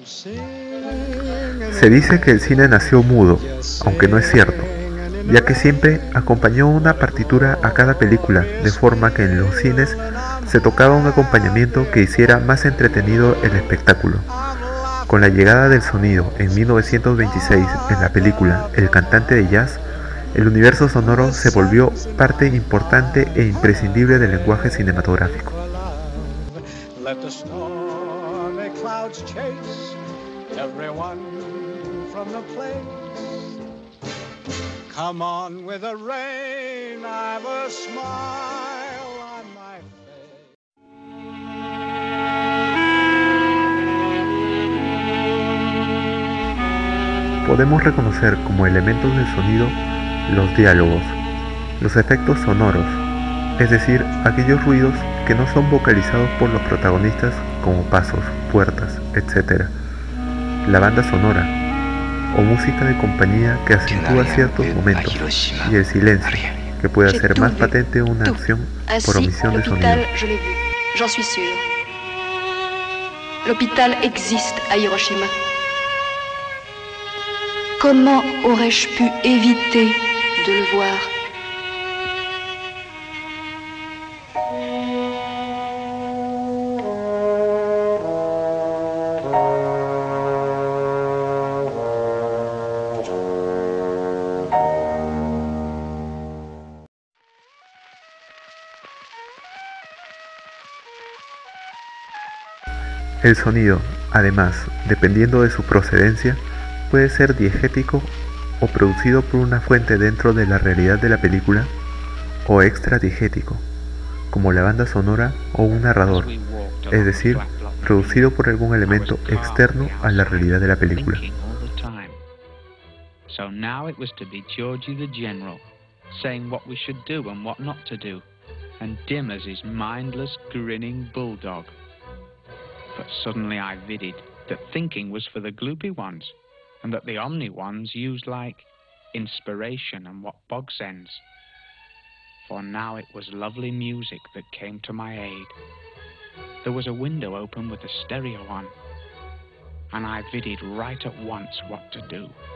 Se dice que el cine nació mudo, aunque no es cierto, ya que siempre acompañó una partitura a cada película, de forma que en los cines se tocaba un acompañamiento que hiciera más entretenido el espectáculo. Con la llegada del sonido en 1926 en la película El cantante de jazz, el universo sonoro se volvió parte importante e imprescindible del lenguaje cinematográfico. Podemos reconocer como elementos del sonido los diálogos, los efectos sonoros, es decir, aquellos ruidos que no son vocalizados por los protagonistas como pasos, puertas, etc. La banda sonora, o música de compañía que acentúa ciertos momentos, y el silencio, que puede hacer más patente una acción por omisión de sonido. J'en suis sûre. L'hôpital existe à Hiroshima. Comment aurais-je pu éviter de le voir? El sonido, además, dependiendo de su procedencia, puede ser diegético o producido por una fuente dentro de la realidad de la película, o extradiegético, como la banda sonora o un narrador, es decir, producido por algún elemento externo a la realidad de la película. So now it was to be Georgie the General, saying what we should do and what not to do, and dim as his mindless, grinning bulldog. But suddenly I vidded that thinking was for the gloopy ones, and that the omni ones used like inspiration and what bog sends. For now it was lovely music that came to my aid. There was a window open with a stereo on, and I vidded right at once what to do.